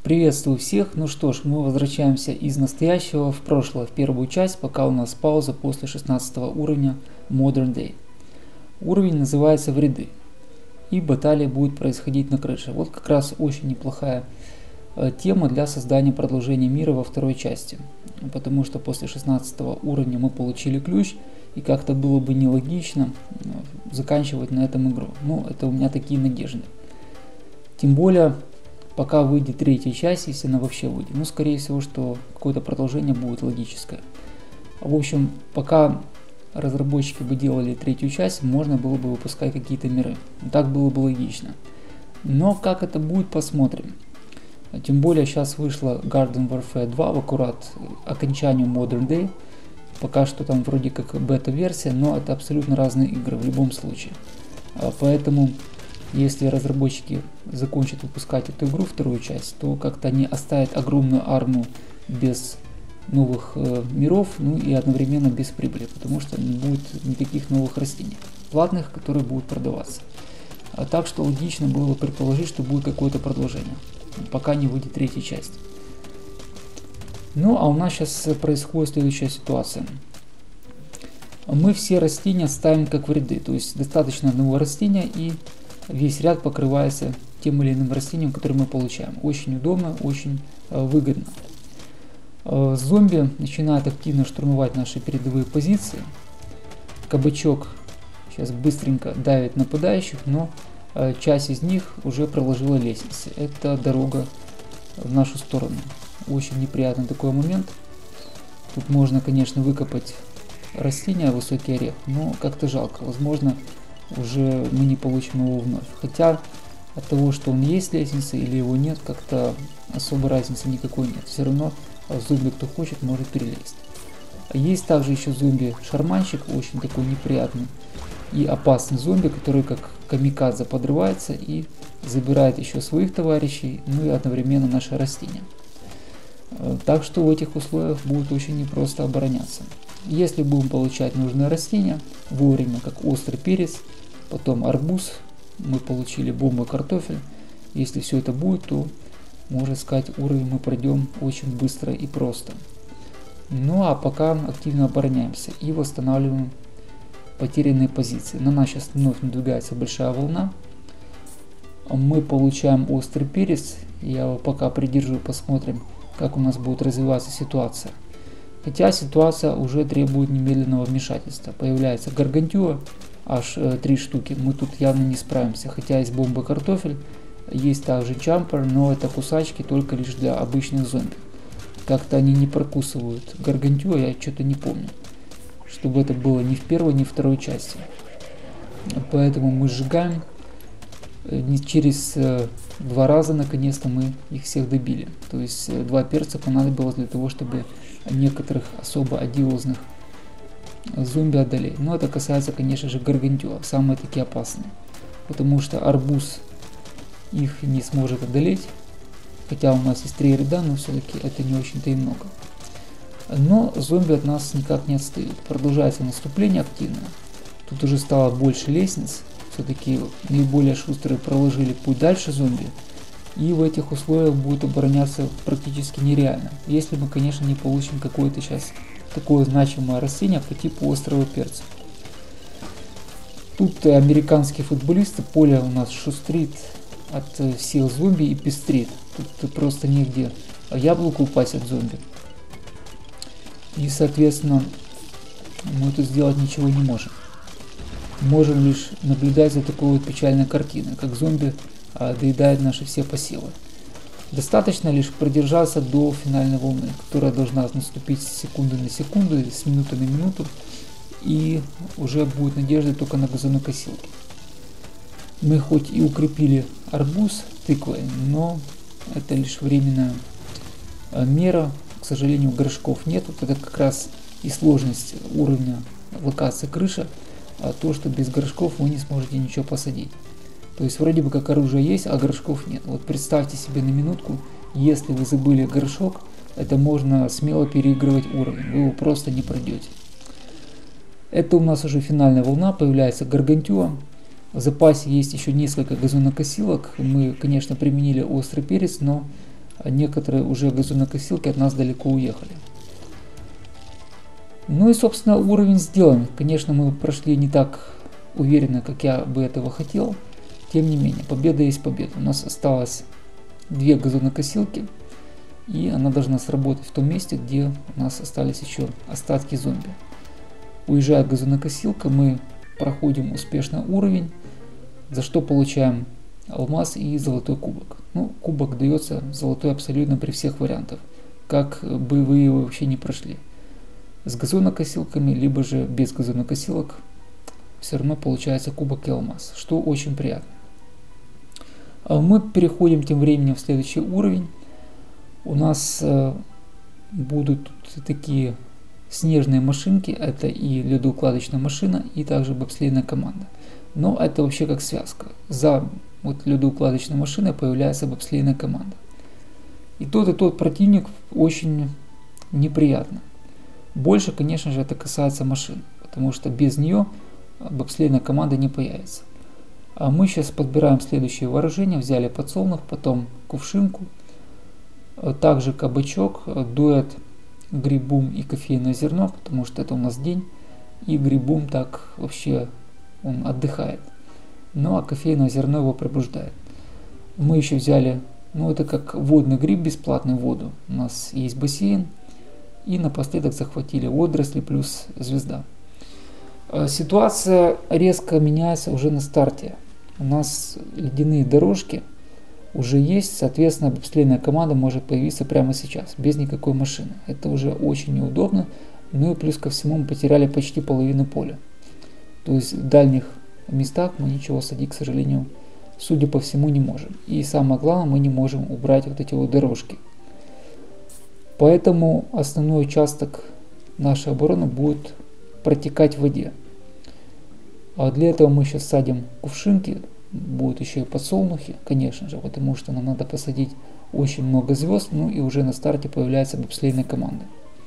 Приветствую всех! Ну что ж, мы возвращаемся из настоящего в прошлое, в первую часть, пока у нас пауза после 16 уровня Modern Day. Уровень называется «Вреды», и баталия будет происходить на крыше. Вот как раз очень неплохая тема для создания продолжения мира во второй части, потому что после 16 уровня мы получили ключ, и как-то было бы нелогично заканчивать на этом игру. Ну, это у меня такие надежды. Тем более, пока выйдет третья часть, если она вообще выйдет. Ну, скорее всего, что какое-то продолжение будет логическое. В общем, пока разработчики бы делали третью часть, можно было бы выпускать какие-то миры. Так было бы логично. Но как это будет, посмотрим. Тем более, сейчас вышла Garden Warfare 2 в аккурат окончанию Modern Day. Пока что там вроде как бета-версия, но это абсолютно разные игры в любом случае. Поэтому, если разработчики закончат выпускать эту игру, вторую часть, то как-то они оставят огромную армию без новых миров, ну и одновременно без прибыли, потому что не будет никаких новых растений, платных, которые будут продаваться. Так что логично было бы предположить, что будет какое-то продолжение, пока не выйдет третья часть. Ну а у нас сейчас происходит следующая ситуация. Мы все растения ставим как в ряды, то есть достаточно одного растения и весь ряд покрывается тем или иным растением, которое мы получаем. Очень удобно, очень выгодно. Зомби начинают активно штурмовать наши передовые позиции. Кабачок сейчас быстренько давит нападающих, но часть из них уже проложила лестницы. Это дорога в нашу сторону. Очень неприятный такой момент. Тут можно, конечно, выкопать растения, высокий орех, но как-то жалко. Возможно, уже мы не получим его вновь. Хотя от того, что он есть лестница или его нет, как-то особой разницы никакой нет. Все равно зомби, кто хочет, может перелезть. Есть также еще зомби-шарманщик, очень такой неприятный и опасный зомби, который как камикадзе подрывается и забирает еще своих товарищей, ну и одновременно наши растения. Так что в этих условиях будет очень непросто обороняться. Если будем получать нужные растения вовремя, как острый перец, потом арбуз, мы получили бомба картофель. Если все это будет, то, можно сказать, уровень мы пройдем очень быстро и просто. Ну а пока активно обороняемся и восстанавливаем потерянные позиции. На нас сейчас вновь надвигается большая волна. Мы получаем острый перец. Я его пока придержу, посмотрим, как у нас будет развиваться ситуация. Хотя ситуация уже требует немедленного вмешательства. Появляется гаргантюа, аж 3 штуки. Мы тут явно не справимся. Хотя есть бомба картофель, есть также джампер, но это кусачки только лишь для обычных зомби. Как-то они не прокусывают гаргантюа, я что-то не помню, чтобы это было ни в первой, ни в второй части. Поэтому мы сжигаем. Через 2 раза наконец-то мы их всех добили. То есть 2 перца понадобилось для того, чтобы некоторых особо одиозных зомби одолеть. Но это касается, конечно же, гаргантюа, самые такие опасные. Потому что арбуз их не сможет одолеть. Хотя у нас есть 3 ряда, но все-таки это не очень-то и много. Но зомби от нас никак не отстают. Продолжается наступление активное. Тут уже стало больше лестниц. Все-таки наиболее шустрые проложили путь дальше зомби. И в этих условиях будет обороняться практически нереально. Если мы, конечно, не получим какое-то сейчас такое значимое растение по типу острого перца. Тут американские футболисты, поле у нас шустрит от всех зомби и пестрит. Тут просто негде яблоку упасть от зомби. И, соответственно, мы тут сделать ничего не можем. Можем лишь наблюдать за такой вот печальной картиной, как зомби доедают наши все посевы. Достаточно лишь продержаться до финальной волны, которая должна наступить с секунды на секунду, с минуты на минуту, и уже будет надежда только на газонокосилки. Мы хоть и укрепили арбуз тыквой, но это лишь временная мера. К сожалению, горшков нет. Вот это как раз и сложность уровня локации крыша. То, что без горшков вы не сможете ничего посадить. То есть вроде бы как оружие есть, а горшков нет. Вот представьте себе на минутку, если вы забыли горшок, это можно смело переигрывать уровень. Вы его просто не пройдете. Это у нас уже финальная волна, появляется гаргантюа. В запасе есть еще несколько газонокосилок. Мы, конечно, применили острый перец, но а некоторые уже газонокосилки от нас далеко уехали. Ну и, собственно, уровень сделан. Конечно, мы прошли не так уверенно, как я бы этого хотел. Тем не менее, победа есть победа. У нас осталось 2 газонокосилки, и она должна сработать в том месте, где у нас остались еще остатки зомби. Уезжая газонокосилка, мы проходим успешно уровень, за что получаем алмаз и золотой кубок. Ну, кубок дается золотой абсолютно при всех вариантах, как бы вы его вообще не прошли. С газонокосилками, либо же без газонокосилок, все равно получается кубок и алмаз, что очень приятно. Мы переходим тем временем в следующий уровень. У нас будут такие снежные машинки, это и ледоукладочная машина, и также бобслейная команда. Но это вообще как связка. За вот ледоукладочной машиной появляется бобслейная команда. И тот противник очень неприятно. Больше, конечно же, это касается машин, потому что без нее бобслейная команда не появится. А мы сейчас подбираем следующее вооружение. Взяли подсолнух, потом кувшинку, также кабачок, дуэт грибум и кофейное зерно, потому что это у нас день, и грибум так вообще он отдыхает. Ну а кофейное зерно его пробуждает. Мы еще взяли, ну это как водный гриб бесплатный в воду. У нас есть бассейн. И напоследок захватили водоросли плюс звезда. Ситуация резко меняется уже на старте. У нас ледяные дорожки уже есть, соответственно, бобслейная команда может появиться прямо сейчас, без никакой машины. Это уже очень неудобно. Ну и плюс ко всему мы потеряли почти половину поля. То есть в дальних местах мы ничего садить, к сожалению, судя по всему, не можем. И самое главное, мы не можем убрать вот эти вот дорожки. Поэтому основной участок нашей обороны будет протекать в воде. А для этого мы сейчас садим кувшинки, будут еще и подсолнухи, конечно же, потому что нам надо посадить очень много звезд, ну и уже на старте появляется бобслейная команда.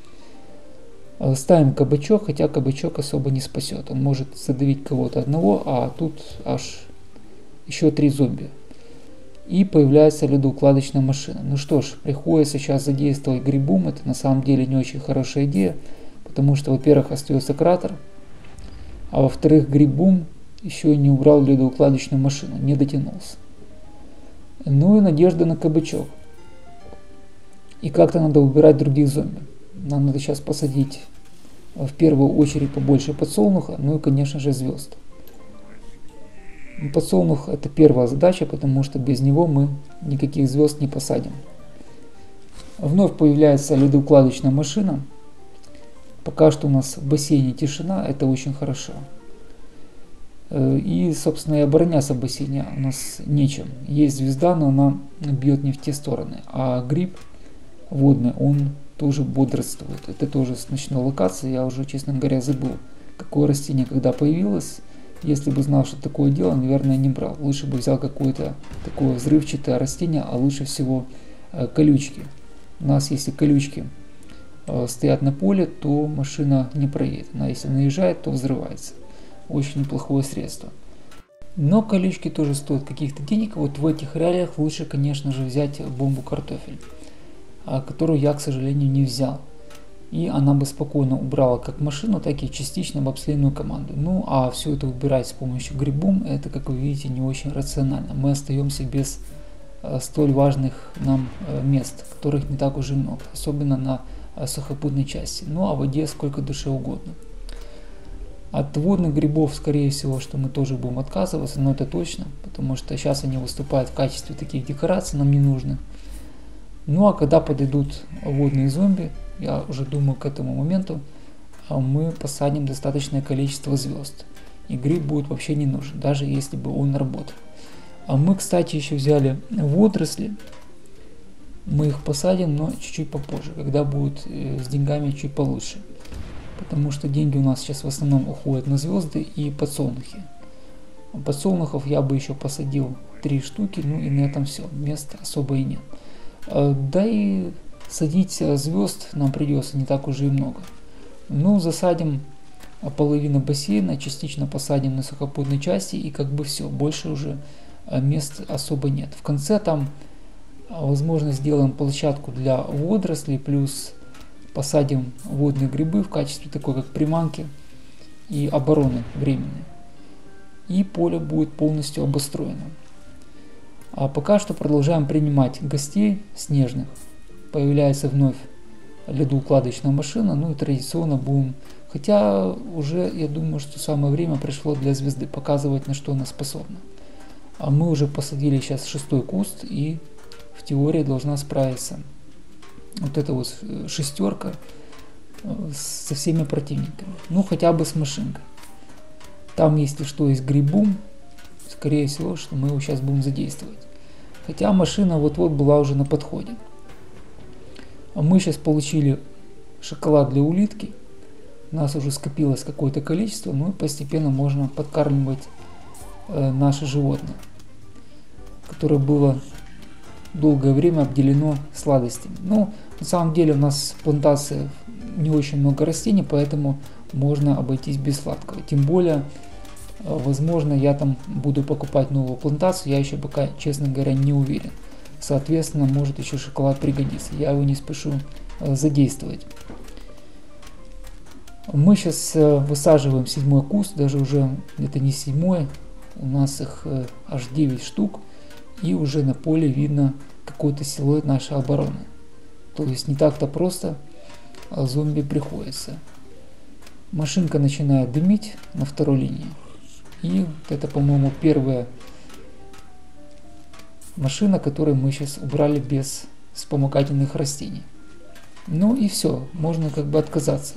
Ставим кабачок, хотя кабачок особо не спасет, он может задавить кого-то одного, а тут аж еще 3 зомби. И появляется ледоукладочная машина. Ну что ж, приходится сейчас задействовать грибум. Это на самом деле не очень хорошая идея, потому что, во-первых, остается кратер, а во-вторых, грибум еще и не убрал ледоукладочную машину, не дотянулся. Ну и надежда на кабачок. И как-то надо убирать других зомби. Нам надо сейчас посадить в первую очередь побольше подсолнуха, ну и, конечно же, звезд. Подсолнух — это первая задача, потому что без него мы никаких звезд не посадим. Вновь появляется ледоукладочная машина. Пока что у нас в бассейне тишина, это очень хорошо. И, собственно, и обороняться в бассейне у нас нечем. Есть звезда, но она бьет не в те стороны. А гриб водный, он тоже бодрствует. Это тоже с ночной локации. Я уже, честно говоря, забыл, какое растение когда появилось. Если бы знал, что такое дело, наверное, не брал. Лучше бы взял какое-то такое взрывчатое растение, а лучше всего колючки. У нас, если колючки стоят на поле, то машина не проедет. Она, если наезжает, то взрывается. Очень неплохое средство. Но колючки тоже стоят каких-то денег. Вот в этих реалиях лучше, конечно же, взять бомбу картофель, которую я, к сожалению, не взял. И она бы спокойно убрала как машину, так и частично бобслейную команду. Ну а все это убирать с помощью грибум, это, как вы видите, не очень рационально. Мы остаемся без столь важных нам мест, которых не так уже много, особенно на сухопутной части. Ну а в воде сколько душе угодно. От водных грибов, скорее всего, что мы тоже будем отказываться, но это точно, потому что сейчас они выступают в качестве таких декораций, нам не нужны. Ну а когда подойдут водные зомби, я уже думаю, к этому моменту мы посадим достаточное количество звезд. И гриб будет вообще не нужен, даже если бы он работал. А мы, кстати, еще взяли водоросли. Мы их посадим, но чуть-чуть попозже, когда будет с деньгами чуть получше. Потому что деньги у нас сейчас в основном уходят на звезды и подсолнухи. Подсолнухов я бы еще посадил 3 штуки, ну и на этом все. Места особо и нет. Да и садить звезд нам придется не так уже и много. Ну, засадим половину бассейна, частично посадим на сухопутной части, и как бы все, больше уже мест особо нет. В конце там Возможно, сделаем площадку для водорослей, плюс посадим водные грибы в качестве такой как приманки и обороны временной. И поле будет полностью обустроено. А пока что продолжаем принимать гостей снежных. Появляется вновь ледоукладочная машина, ну и традиционно будем, хотя уже я думаю, что самое время пришло для звезды показывать, на что она способна. А мы уже посадили сейчас 6-й куст, и в теории должна справиться вот эта вот шестерка со всеми противниками, ну хотя бы с машинкой. Там, если что, есть грибум, скорее всего, что мы его сейчас будем задействовать. Хотя машина вот-вот была уже на подходе. А мы сейчас получили шоколад для улитки. У нас уже скопилось какое-то количество, ну и постепенно можно подкармливать наше животное, которое было долгое время обделено сладостями. Но на самом деле у нас плантация не очень много растений, поэтому можно обойтись без сладкого. Тем более, возможно, я там буду покупать новую плантацию, я еще пока, честно говоря, не уверен. Соответственно, может еще шоколад пригодится. Я его не спешу задействовать. Мы сейчас высаживаем 7-й куст, даже уже это не 7-й, у нас их аж 9 штук, и уже на поле видно какой-то силуэт нашей обороны. То есть не так-то просто зомби приходится. Машинка начинает дымить на второй линии. И вот это, по-моему, первая машина, которую мы сейчас убрали без вспомогательных растений. Ну и все, можно как бы отказаться.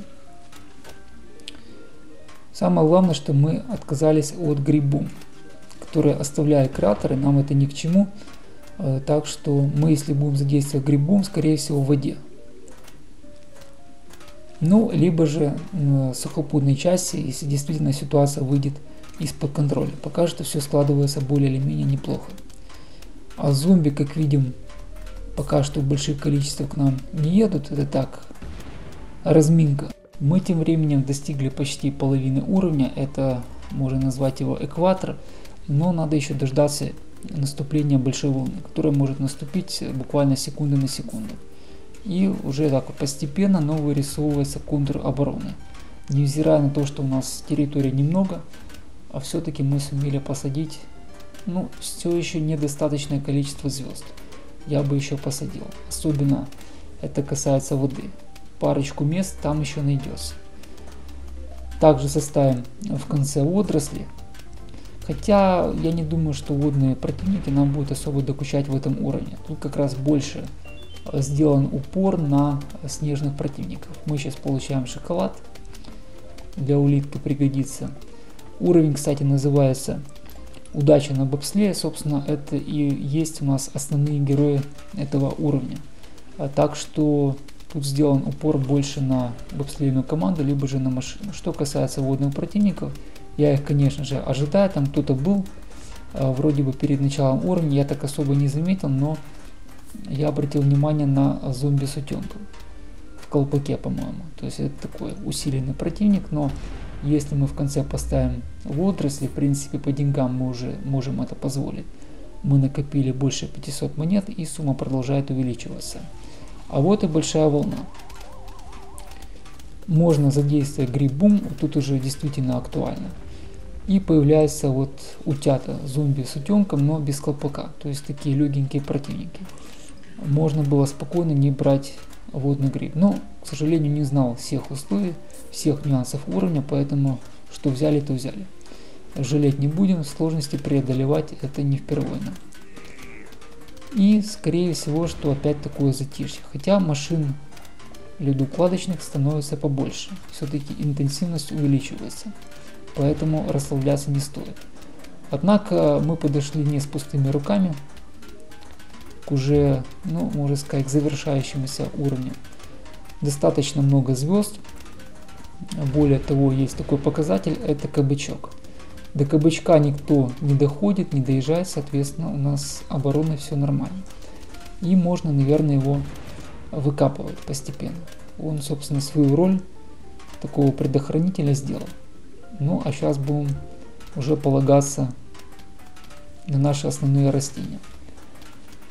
Самое главное, что мы отказались от грибум, которые оставляют кратеры, нам это ни к чему. Так что мы, если будем задействовать грибум, скорее всего в воде. Ну, либо же сухопутной части, если действительно ситуация выйдет из-под контроля. Пока что все складывается более или менее неплохо. А зомби, как видим, пока что в больших количествах к нам не едут. Это так, разминка. Мы тем временем достигли почти половины уровня. Это, можно назвать его экватор. Но надо еще дождаться наступления большой волны, которая может наступить буквально секунды на секунду. И уже так вот постепенно, но вырисовывается контур обороны. Невзирая на то, что у нас территории немного, а все-таки мы сумели посадить, ну, все еще недостаточное количество звезд. Я бы еще посадил. Особенно это касается воды. Парочку мест там еще найдется. Также составим в конце водоросли. Хотя я не думаю, что водные противники нам будут особо докучать в этом уровне. Тут как раз больше сделан упор на снежных противников. Мы сейчас получаем шоколад. Для улитки пригодится. Уровень, кстати, называется «Удача на бобслее». Собственно, это и есть у нас основные герои этого уровня. Так что тут сделан упор больше на бобслейную команду, либо же на машину. Что касается водных противников, я их, конечно же, ожидаю. Там кто-то был вроде бы перед началом уровня, я так особо не заметил, но я обратил внимание на зомби с утенком в колпаке, по-моему. То есть это такой усиленный противник, но если мы в конце поставим водоросли, в принципе, по деньгам мы уже можем это позволить. Мы накопили больше 500 монет, и сумма продолжает увеличиваться. А вот и большая волна. Можно задействовать грибум, тут уже действительно актуально. И появляется вот утята, зомби с утенком, но без колпака. То есть такие легенькие противники. Можно было спокойно не брать водный гриб. Но, к сожалению, не знал всех условий, всех нюансов уровня, поэтому что взяли, то взяли. Жалеть не будем, сложности преодолевать это не впервые нам. И скорее всего, что опять такое затишье. Хотя машин ледоукладочных становится побольше. Все-таки интенсивность увеличивается. Поэтому расслабляться не стоит. Однако мы подошли не с пустыми руками к уже, ну, можно сказать, к завершающемуся уровню. Достаточно много звезд. Более того, есть такой показатель, это кабачок. До кабачка никто не доходит, не доезжает, соответственно, у нас обороной все нормально. И можно, наверное, его выкапывать постепенно. Он, собственно, свою роль такого предохранителя сделал. Ну, а сейчас будем уже полагаться на наши основные растения.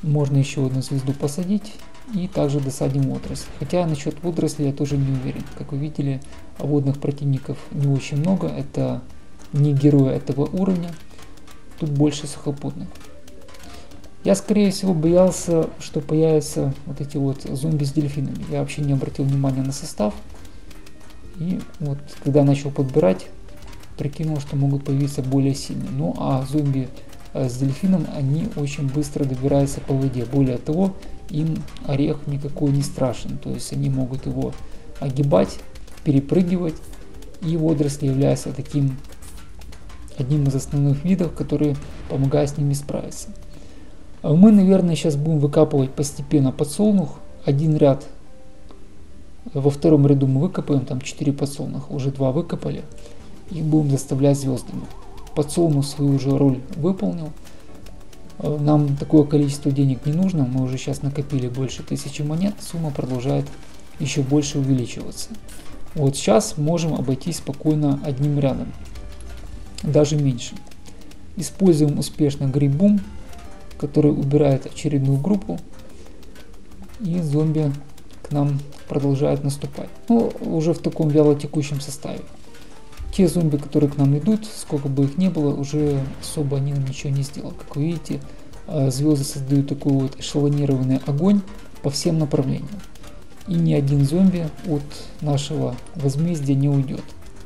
Можно еще одну звезду посадить и также досадим водоросль. Хотя насчет водорослей я тоже не уверен. Как вы видели, водных противников не очень много. Это не герои этого уровня. Тут больше сухопутных. Я, скорее всего, боялся, что появятся вот эти вот зомби с дельфинами. Я вообще не обратил внимания на состав. И вот когда начал подбирать, прикинул, что могут появиться более сильные. Ну а зомби с дельфином, они очень быстро добираются по воде. Более того, им орех никакой не страшен. То есть они могут его огибать, перепрыгивать. И водоросли являются таким одним из основных видов, который помогает с ними справиться. Мы, наверное, сейчас будем выкапывать постепенно подсолнух. Один ряд. Во втором ряду мы выкопаем там 4 подсолнуха, уже 2 выкопали. И будем заставлять звездами. Подсолнух свою уже роль выполнил. Нам такое количество денег не нужно. Мы уже сейчас накопили больше 1000 монет. Сумма продолжает еще больше увеличиваться. Вот сейчас можем обойтись спокойно одним рядом. Даже меньше. Используем успешно гриб-бум, который убирает очередную группу, и зомби к нам продолжают наступать. Ну, уже в таком вялотекущем составе. Те зомби, которые к нам идут, сколько бы их ни было, уже особо они ничего не сделают. Как вы видите, звезды создают такой вот эшелонированный огонь по всем направлениям. И ни один зомби от нашего возмездия не уйдет.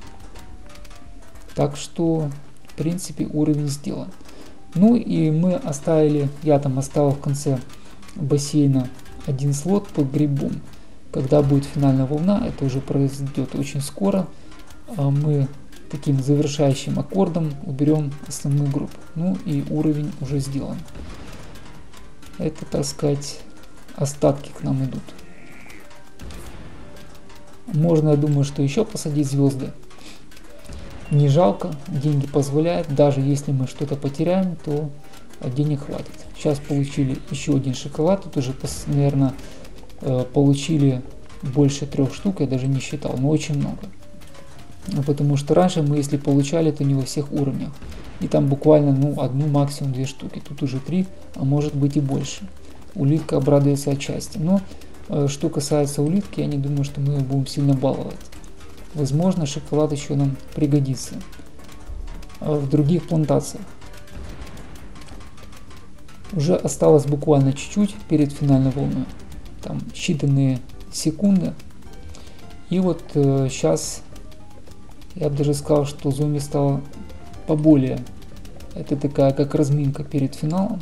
Так что, в принципе, уровень сделан. Ну и мы оставили, я там оставил в конце бассейна один слот под гриб-бум. Когда будет финальная волна, это уже произойдет очень скоро, мы таким завершающим аккордом уберем основную группу. Ну и уровень уже сделан. Это, так сказать, остатки к нам идут. Можно, я думаю, что еще посадить звезды. Не жалко, деньги позволяют, даже если мы что-то потеряем, то денег хватит. Сейчас получили еще один шоколад, тут уже, наверное, получили больше 3 штук, я даже не считал, но очень много. Потому что раньше мы, если получали, то не во всех уровнях. И там буквально, ну, одну, максимум 2 штуки, тут уже 3, а может быть и больше. Улитка обрадуется отчасти. Но что касается улитки, я не думаю, что мы ее будем сильно баловать. Возможно, шоколад еще нам пригодится в других плантациях. Уже осталось буквально чуть-чуть перед финальной волной. Там считанные секунды. И вот сейчас я бы даже сказал, что зомби стало поболее. Это такая как разминка перед финалом.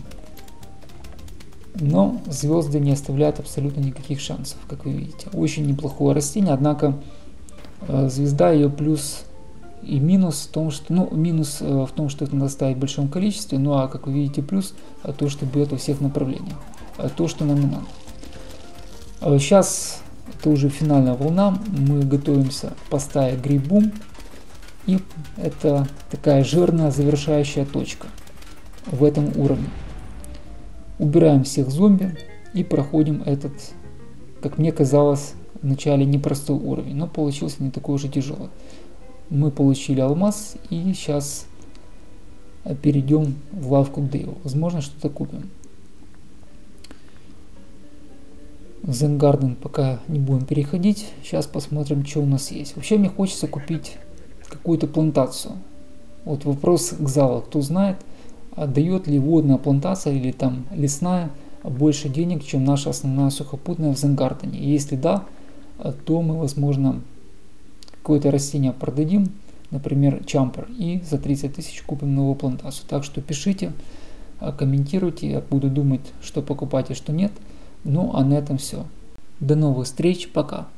Но звезды не оставляют абсолютно никаких шансов, как вы видите. Очень неплохое растение, однако звезда, ее плюс и минус в том, что, ну, минус в том, что это надо ставить в большом количестве, ну а как вы видите плюс, то, что бьет во всех направлениях, то, что нам не надо. Сейчас это уже финальная волна, мы готовимся поставить гриб-бум, и это такая жирная завершающая точка в этом уровне. Убираем всех зомби и проходим этот, как мне казалось, вначале непростой уровень, но получился не такой уже тяжелый. Мы получили алмаз и сейчас перейдем в лавку к Дэйву. Возможно, что-то купим. В Zen Garden пока не будем переходить. Сейчас посмотрим, что у нас есть. Вообще мне хочется купить какую-то плантацию. Вот вопрос к залу. Кто знает, дает ли водная плантация или там лесная больше денег, чем наша основная сухопутная в Zen Garden? Если да, то мы, возможно, какое-то растение продадим, например, чампер, и за 30 тысяч купим новую плантацию. Так что пишите, комментируйте, я буду думать, что покупать и что нет. Ну а на этом все. До новых встреч, пока.